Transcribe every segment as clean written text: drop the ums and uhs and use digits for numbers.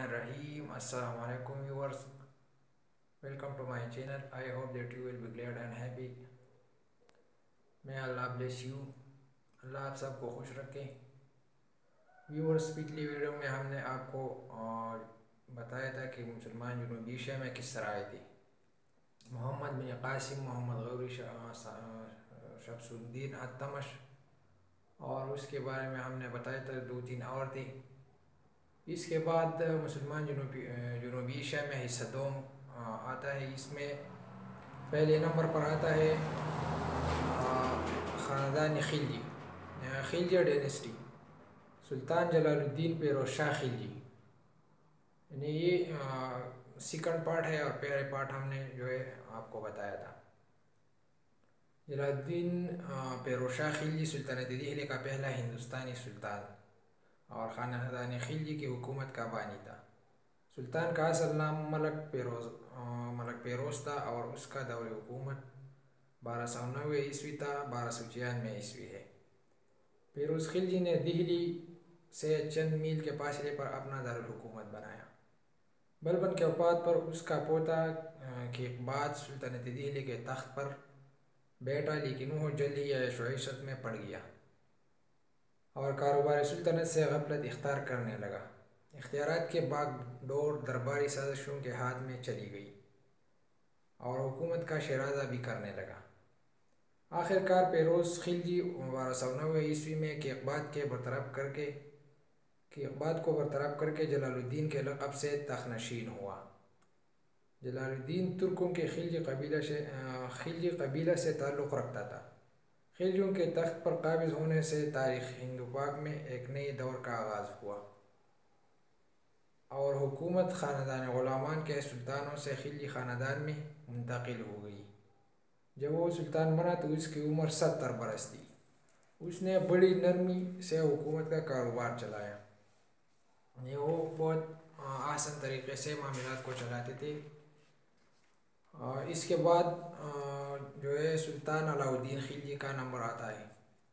Bismillahirrahmanirrahim. Assalamu alaikum viewers. Welcome to my channel. I hope that you will be glad and happy. May Allah bless you. اللہ آپ سب کو خوش رکھے. Viewers پچھلی video میں ہم نے آپ کو بتایا تھا کہ مسلمان جنوبی ایشیا میں کس طرح آئے تھے. محمد بن قاسم، محمد غوری، شمس الدین التمش، اور اس کے بارے میں ہم نے بتایا تھا 2-3 اور تھے. اس کے بعد مسلمان جنوبی ایشیا میں حصہ دوم آتا ہے. اس میں پہلے نمبر پر آتا ہے خاندان خلجی، خلجی ڈائنسٹی، سلطان جلال الدین پیروز شاہ خلجی. یعنی یہ سیکنڈ پارٹ ہے اور پہلے پارٹ ہم نے جو ہے آپ کو بتایا تھا. جلال الدین پیروز شاہ خلجی سلطنت دہلی کا پہلا ہندوستانی سلطان اور خاندان خلجی کی حکومت کا بانی تھا. سلطان کا اصل نام ملک پیروز تھا اور اس کا دور حکومت 1290 عیسوی تا 1296 عیسوی ہے. پیروز خلجی نے دہلی سے چند میل کے فاصلے پر اپنا دارالحکومت بنایا. بلبن کے وفات پر اس کا پوتا کے بعد سلطنت دہلی کے تخت پر بیٹھا، لیکن وہ جلد ہی عیش و عشرت میں پڑ گیا اور کاروبار سلطنت سے غفلت اختیار کرنے لگا. اختیارات کے باغ ڈور درباری سازشوں کے ہاتھ میں چلی گئی اور حکومت کا شیرازہ بھی کرنے لگا. آخر کار پیروز خلجی 1290 عیسوی میں ایک اقباط کو برطرف کر کے جلال الدین کے لقب سے تخت نشین ہوا. جلال الدین ترکوں کے خلجی قبیلہ سے تعلق رکھتا تھا. خلجیوں کے تخت پر قابض ہونے سے تاریخ ہند و پاک میں ایک نئے دور کا آغاز ہوا اور حکومت خاندان غلامان کے سلطانوں سے خلجی خاندان میں منتقل ہو گئی. جب وہ سلطان بنا تو اس کی عمر 70 برس تھی. اس نے بڑی نرمی سے حکومت کا کاروبار چلایا. وہ بہت آسان طریقے سے معاملات کو چلاتے تھے. اس کے بعد جو ہے سلطان علاؤدین خلجی کا نمبر آتا ہے.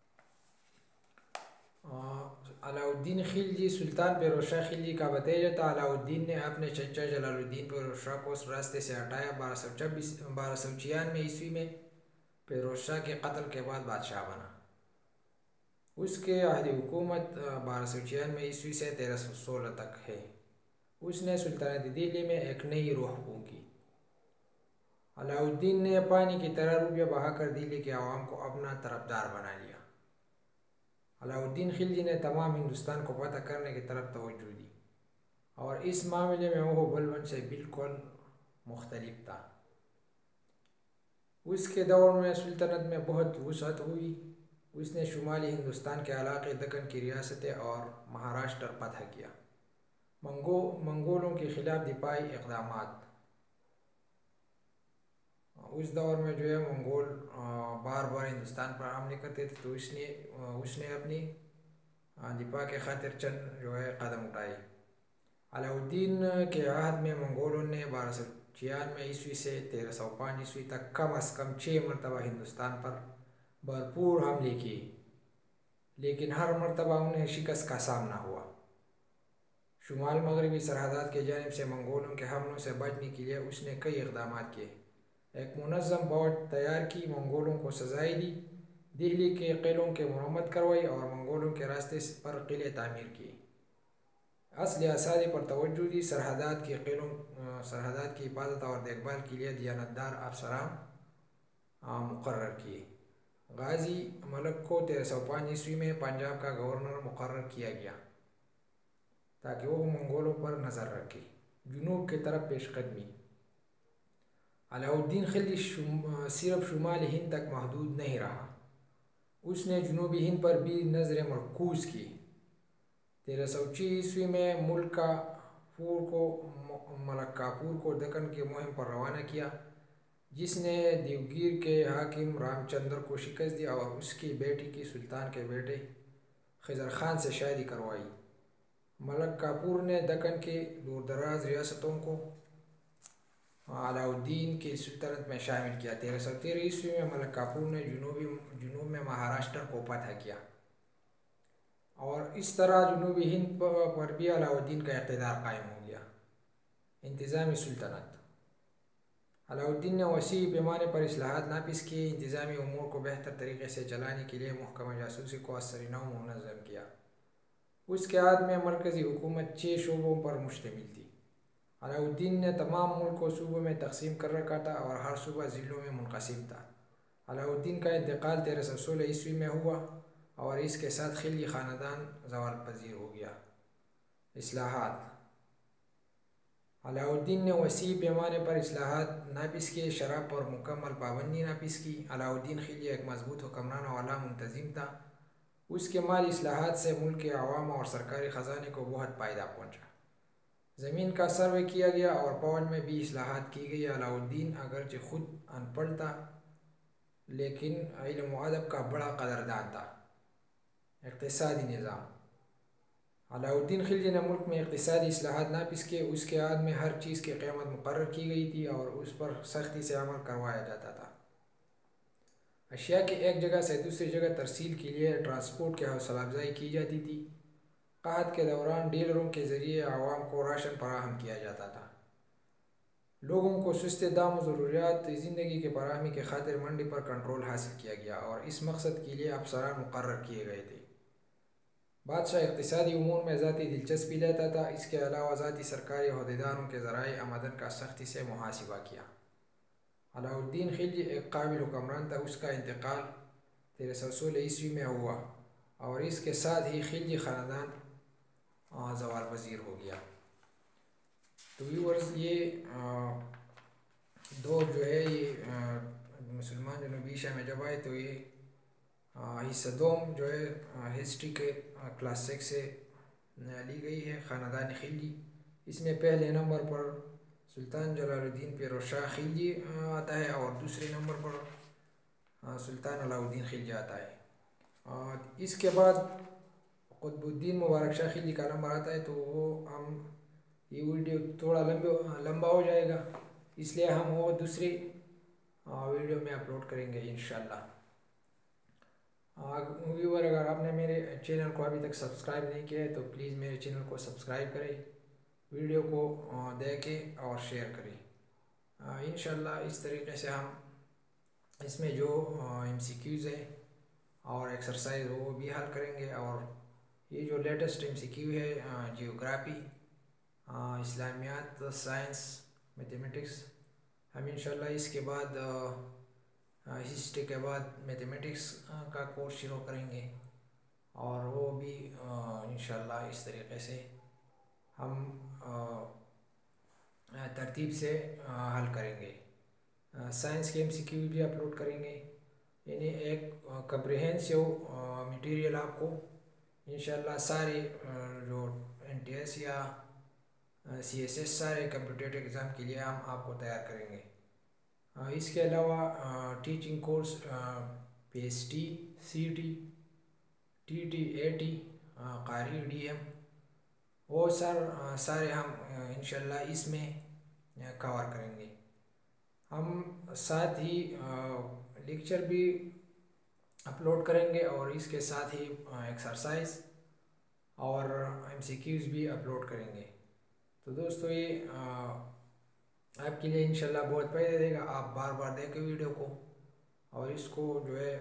علاؤدین خلجی سلطان پیروز شاہ خلجی کا بھتیجا تھا. علاؤدین نے اپنے چچا جلال الدین پیروز شاہ کو اس راستے سے ہٹایا. 1296 عیسوی میں پیروز شاہ کے قتل کے بعد بادشاہ بنا. اس کے عہد حکومت 1296 عیسوی سے 1316 تک ہے. اس نے سلطنت دہلی میں ایک نئی روح پھونکی. علاؤدین نے پانی کی طرح روپیہ بہا کر دہلی کے عوام کو اپنا طرفدار بنا لیا. علاؤدین خلجی نے تمام ہندوستان کو فتح کرنے کی طرف توجہ دی اور اس معاملے میں وہ بلبن سے بالکل مختلف تھا. اس کے دور میں سلطنت میں بہت وسعت ہوئی. اس نے شمالی ہندوستان کے علاقے، دکن کی ریاستیں اور مہاراشٹر فتح کیا. منگولوں کے خلاف دفاعی اقدامات. اس دور میں جو ہے منگول بار بار ہندوستان پر حملے کرتے تھے، تو اس نے اپنی دفاع کے خاطر چند جو ہے قدم اٹھائے. علاؤدین کے عہد میں منگولوں نے 1296 عیسوی سے 1305 عیسوی تک کم از کم 6 مرتبہ ہندوستان پر بھرپور حملے کیے، لیکن ہر مرتبہ انہیں شکست کا سامنا ہوا. شمال مغربی سرحدات کی جانب سے منگولوں کے حملوں سے بچنے کے لیے اس نے کئی اقدامات کیے. ایک منظم فوج تیار کی، منگولوں کو سزائیں دی، دہلی کے قلعوں کی مرمت کروائی اور منگولوں کے راستے پر قلعے تعمیر کیے. اصل آزادی پر توجہ دی. سرحدات کی حفاظت اور دیکھ بھال کے لیے دیانتدار افسران مقرر کیے. غازی ملک کو 1305 عیسوی میں پنجاب کا گورنر مقرر کیا گیا تاکہ وہ منگولوں پر نظر رکھے. جنوب کی طرف پیش قدمی. علاؤدین خلجی صرف شمالی ہند تک محدود نہیں رہا. اس نے جنوبی ہند پر بھی نظر مرکوز کی. 1306 عیسوی میں ملک کافور کو دکن کی مہم پر روانہ کیا، جس نے دیوگیر کے حاکم رام چندر کو شکست دی اور اس کی بیٹی کی سلطان کے بیٹے خضر خان سے شادی کروائی. ملک کافور نے دکن کی دور دراز ریاستوں کو علاؤدین کی سلطنت میں شامل کیا. 1313 عیسوی میں ملک کافور نے جنوب میں مہاراشٹر کو فتح کیا. اور اس طرح جنوبی ہند پر بھی علاؤالدین کا اقتدار قائم ہو گیا۔ انتظامی سلطنت: علاؤالدین نے وسیع پیمانے پر اصلاحات نافذ کیے، انتظامی امور کو بہتر طریقے سے چلانے کے لیے محکمہ جاسوسی کو اثری نو منظم کیا۔ اس کے عہد میں مرکزی حکومت 6 شعبوں پر مشتمل تھی۔ علاؤالدین نے تمام ملک کو صوبوں میں تقسیم کر رکھا تھا اور ہر صوبہ ضلعوں میں منقسم تھا۔ علاؤالدین کا انتقال 1316 میں ہوا اور اس کے ساتھ خلجی خاندان زوال پذیر ہو گیا۔ اصلاحات: علاؤالدین نے وسیع پیمانے پر اصلاحات نافذ کیے، شراب پر مکمل پابندی نافذ کی۔ علاؤالدین خلجی ایک مضبوط حکمران اور اعلیٰ منتظم تھا۔ اس کے مالی اصلاحات سے ملک کے عوام اور سرکاری خزانے کو بہت فائدہ پہنچا۔ زمین کا سروے کیا گیا اور فوج میں بھی اصلاحات کی گئی۔ علاؤالدین اگرچہ خود ان پڑھ تھا لیکن علم و ادب کا بڑا قدردان تھا۔ اقتصادی نظام: علاؤالدین خلجی نے ملک میں اقتصادی اصلاحات نافذ کیے۔ اس کے عہد میں ہر چیز کی قیمت مقرر کی گئی تھی اور اس پر سختی سے عمل کروایا جاتا تھا۔ اشیاء کی ایک جگہ سے دوسری جگہ ترسیل کے لیے ٹرانسپورٹ کی حوصلہ افزائی کی جاتی تھی۔ قحط کے دوران ڈیلروں کے ذریعے عوام کو راشن فراہم کیا جاتا تھا۔ لوگوں کو سستے دام و ضروریات زندگی کی فراہمی کی خاطر منڈی پر کنٹرول حاصل کیا گیا اور اس مقصد کے لیے افسران مقرر کیے گئے تھے۔ بادشاہ اقتصادی امور میں ذاتی دلچسپی لیتا تھا۔ اس کے علاوہ ذاتی سرکاری عہدیداروں کے ذرائع آمدن کا سختی سے محاسبہ کیا۔ علاؤالدین خلجی ایک قابل حکمران تھا۔ اس کا انتقال 1316 میں ہوا اور اس کے ساتھ ہی خلجی خاندان زوال پذیر ہو گیا۔ تو ویورز یہ دور جو ہے یہ مسلمان جنوبی ایشیا میں جب آئے تو یہ حصہ دوم جو ہے ہسٹری کے کلاس 6 سے لی گئی ہے، خاندان خلجی۔ اس میں پہلے نمبر پر سلطان جلال الدین پیروز شاہ خلجی آتا ہے اور دوسرے نمبر پر سلطان علاؤالدین خلجی آتا ہے۔ اور اس کے بعد قطب الدین مبارک شاہ خلجی کا نمبر آتا ہے، تو وہ یہ ویڈیو تھوڑا لمبا ہو جائے گا، اس لیے ہم وہ دوسری ویڈیو میں اپلوڈ کریں گے انشاءاللہ۔ ویور اگر آپ نے میرے چینل کو ابھی تک سبسکرائب نہیں کیا ہے تو پلیز میرے چینل کو سبسکرائب کریں، ویڈیو کو دیکھیں اور شیئر کریں۔ انشاءاللہ اس طریقے سے ہم اس میں جو MCQs ہے اور ایکسرسائز وہ بھی حل کریں گے، اور یہ جو لیٹسٹ MCQ ہے جیوگرافی، اسلامیات، سائنس، میتھمیٹکس، ہم انشاءاللہ اس کے بعد ہسٹری کے بعد میتھمیٹکس کا کورس شروع کریں گے، اور وہ بھی انشاءاللہ اس طریقے سے ہم ترتیب سے حل کریں گے۔ سائنس کے MCQ بھی اپلوڈ کریں گے، یعنی ایک کمپریہنسو مٹیریل آپ کو انشاءاللہ سارے جو NTS یا CSS سارے کمپٹیٹیو ایگزام کے لیے ہم آپ کو تیار کریں گے۔ اس کے علاوہ teaching course PST، CT، TT، AT، قاری DM، وہ سارے ہم انشاءاللہ اس میں کور کریں گے۔ ہم ساتھ ہی لیکچر بھی اپلوڈ کریں گے اور اس کے ساتھ ہی ایکسرسائز اور MCQs بھی اپلوڈ کریں گے۔ تو دوستو یہ آپ کے لیے انشاءاللہ بہت فائدہ دے گا۔ آپ بار بار دیکھیں ویڈیو کو اور اس کو جو ہے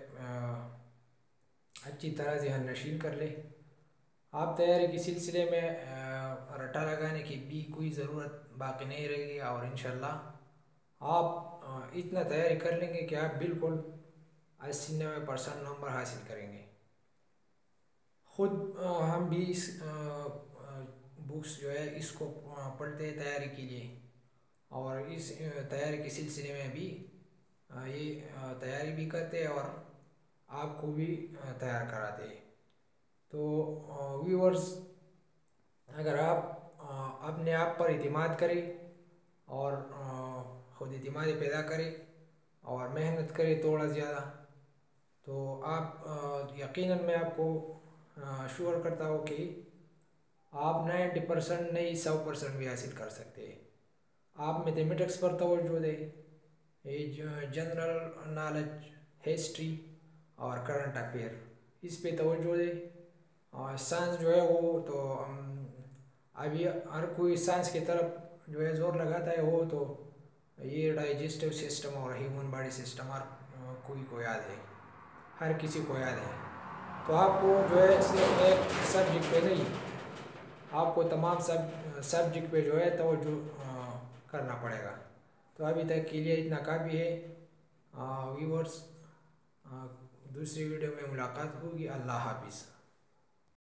اچھی طرح ذہن نشین کر لیں۔ آپ تیاری کے سلسلے میں رٹا لگانے کی بھی کوئی ضرورت باقی نہیں رہے گی، اور انشاءاللہ آپ اتنا تیاری کر لیں گے کہ آپ بالکل 80-90% نمبر حاصل کریں گے۔ خود ہم بھی اس بکس جو ہے اس کو پڑھتے ہیں تیاری کے لیے، اور اس تیاری کے سلسلے میں بھی یہ تیاری بھی کرتے ہیں اور آپ کو بھی تیار کراتے ہیں۔ تو ویورز اگر آپ اپنے آپ پر اعتماد کریں اور خود اعتمادی پیدا کریں اور محنت کریں تھوڑا زیادہ، تو آپ یقیناً میں آپ کو شور کرتا ہوں کہ آپ 90% نہیں 100% بھی حاصل کر سکتے ہیں۔ آپ میتھمیٹکس پر توجہ دیں، یہ جنرل نالج، ہسٹری اور کرنٹ افیئر، اس پہ توجہ دیں سائنس جو ہے وہ تو ابھی ہر کوئی سائنس کی طرف جو ہے زور لگاتا ہے، وہ تو یہ ڈائجسٹو سسٹم اور ہیومن باڈی سسٹم ہر کوئی کو یاد ہے، ہر کسی کو یاد ہے. تو آپ کو جو ہے صرف ایک سبجیکٹ پہ نہیں، آپ کو تمام سبجیکٹ پہ جو ہے توجہ کرنا پڑے گا. تو ابھی تک کے لیے اتنا کافی ہے ویورز. دوسری ویڈیو میں ملاقات ہوگی. اللہ حافظ.